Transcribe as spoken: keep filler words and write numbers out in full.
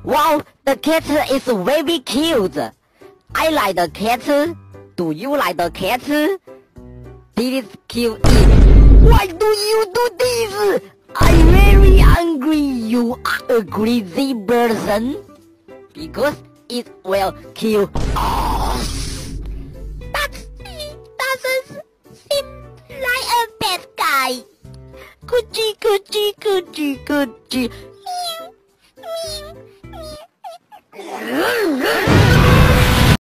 Wow, the cat is very cute. I like the cat. Do you like the cat? This is cute. Why do you do this? I'm very angry. You are a crazy person. Because it will kill us. That doesn't seem like a bad guy. Coochie, coochie, coochie, coochie. Meow, meow, meow.